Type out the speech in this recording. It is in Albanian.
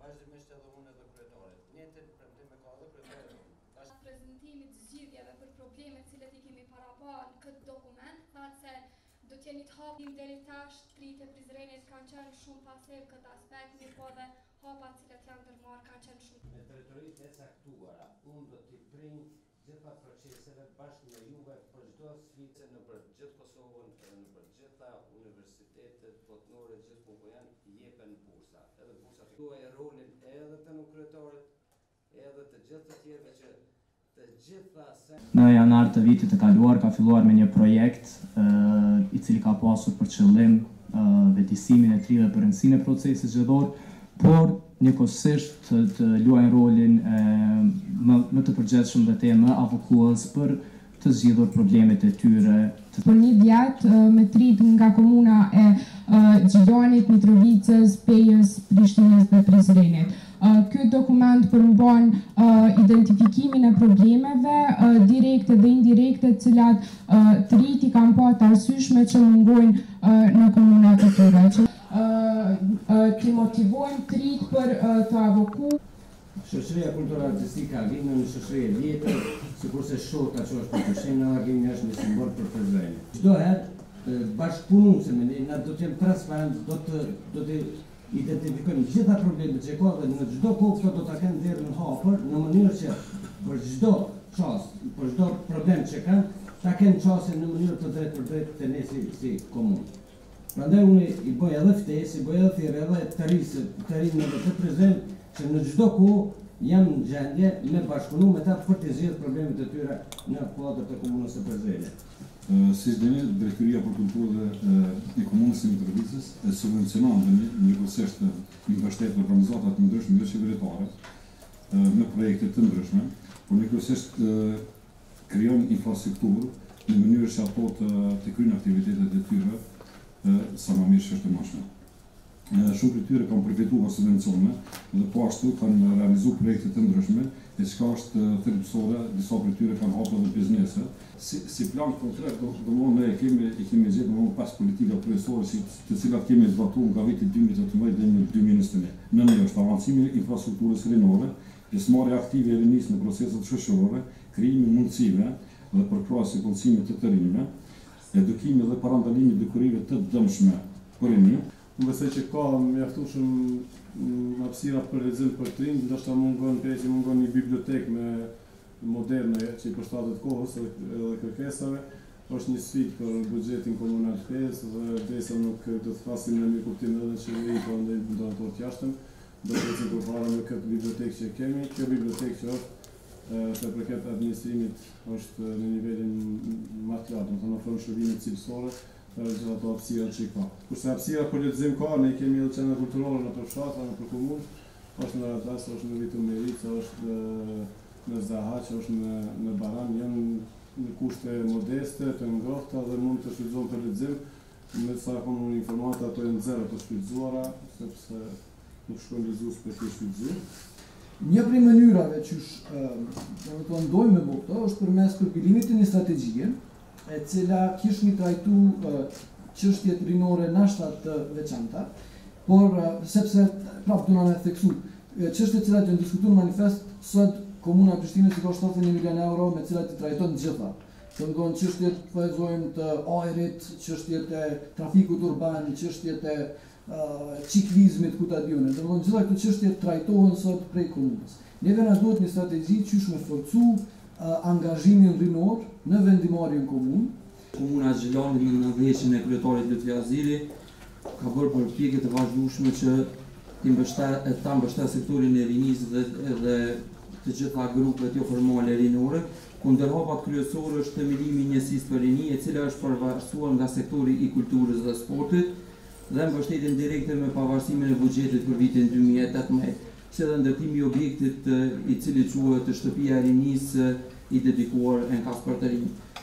vazhdimisht edhe unë edhe kryetarit. Njëjtin premtim e ka edhe kryetari. Prezantimit zgjidhjeve për problemet cilat I kemi parapa në këtë dokument, thatë se do t'jeni t'hapim deri tash tritë e Prizrenit kanë qenë shumë pasiv këtë aspekt, mirë po dhe hapat cilat janë ndërmarrë kanë qenë shumë. Me territoritë e caktuara, unë do t'i prinj gjitha proceseve bashkë me juve për çdo sfidë në për gjithë Kosovën, në për gjitha universitetet botnore, gjithë ku janë jepen bursa. Edhe bursat tuaj rolin edhe të në kryetarit, edhe të gjithë të tjerëve që të gjitha se... Në janar të vitit të kaluar ka filluar me një projekt I cili ka pasur për qëllim vetësimin e tri dhe për rëndësinë e procesit zgjedhor, por njëkohësisht të luajnë rolin më të përgjithshëm dhe të më avokues për të zgjidhur problemet e tyre. Për një vjet me trit nga komuna e Gjilanit, Mitrovicës, Pejës, Prishtinës dhe Prizrenit. Ky dokument përmban identifikimin e problemeve direkte dhe indirekte, të cilat trit I kanë pa të arsyeshme që mungojnë në komunat e tyre. Të motivojnë trit për të avokuar. Shoqëria kulturore artistike Argimia në shoqëri e vjetër, sikurse shota që është për pushimin e Argimia është një simbol për Prizrenin. Çdo herë bashkëpunuese me ne do të jem transparent, do të identifikojmë gjitha problemet që ka dhe në çdo kohë këto do ta kenë derën hapur në mënyrë që për çdo çast, për çdo problem që kanë, ta kenë çastin në mënyrë të drejtë për drejtë të ne si komunë. Prandaj unë I bëj edhe ftesë, I bëj edhe thirrje edhe të rinë në të Prizren që në çdo kohë janë në gjendje me bashkëpunu me ta për të zgjidhur problemet e tyre në kuadër të komunës së Prizrenit. Si dini, Drejtoria për Kulturë e Komunës së Mitrovicës e subvencionon dhe njëkohësisht I mbështet organizata të ndryshme jo qeveritare me projekte të ndryshme, por njëkohësisht krijon infrastrukturë në mënyrë që ato të kryejnë aktivitetet e tyre sa më mirë është e mundshme. Shumë prej tyre kanë përfituar subvencione dhe po ashtu kanë realizuar projekte të ndryshme, e çka është thelbësore, disa prej tyre kanë hapur edhe biznese. Si plan konkret, domthonë ne kemi gjetur domthonë pas politika kryesore të cilat kemi zbatuar nga viti 2018 deri në 2021. Në një është avancimi I infrastrukturës rinore, pjesëmarrja aktive e rinisë në proceset shoqërore, krijimi mundësive dhe përkrahësi punësimit të rinjve, edukimi dhe parandalimi I dukurive të dëmshme për rinj. Unë besoj që ka mjaftueshëm hapësira për lexim për të rinj, ndoshta mungon një bibliotekë moderne që I përshtatet kohës edhe kërkesave. Është një sfidë për buxhetin komunal të Pejës dhe derisa nuk do të flasim në një kuptim edhe në qeveri, por ndonjë të jashtëm, do të ecim përpara me këtë bibliotekë që kemi. Kjo bibliotekë që është sa përket administrimit është në nivelin më të lartë, domethënë ofron shërbime cilësore për gjithë ato hapësira që ka. Kurse hapësira për lexim ka, ne kemi edhe qendra kulturore në fshatra, në komunë, është në Radas, është në Vitu Merica, është në Zahaq, është në Baran, janë në kushte modeste, të ngrohta dhe mund të shfrytëzohen për lexim. Me sa kam informata, ato janë zero të shfrytëzuara, sepse nuk shkojnë lexues për të shfrytëzuar. Një prej mënyrave që ndojmë me bëto është përmes përpilimit të një strategjie e cila kish një trajtu çështjet rinore nashta të veçanta, por sepse prapë do na theksu çështjet cilat janë diskutuar në manifest sot komuna e Prishtinës ka 71 milion euro me cilat I trajton të gjitha. Të ngon çështjet të ajrit, çështjet e trafikut urban, çështjet e ciklizmit ku ta diunë. Domthonë gjitha këto çështje trajtohen sot prej komunës. Neve na duhet një strategji qysh me forcu angazhimin rinor në vendimarrjen komunë. Komuna e Gjilanit në nënveshjen e kryetarit Lutfi Azili ka bërë përpjekje të vazhdueshme që ta mbështet sektorin e rinisë dhe të gjitha grupet jo formale rinore, ku ndër hapat kryesore është themelimi I njësisë për rini, e cila është përvarësuar nga sektori I kulturës dhe sportit, dhe mbështetjen direkte me pavarësimin e buxhetit për vitin 2018, si dhe ndërtimi I objektit I cili quhet Shtëpia e Rinisë I dedikuar Enkas për të rinj.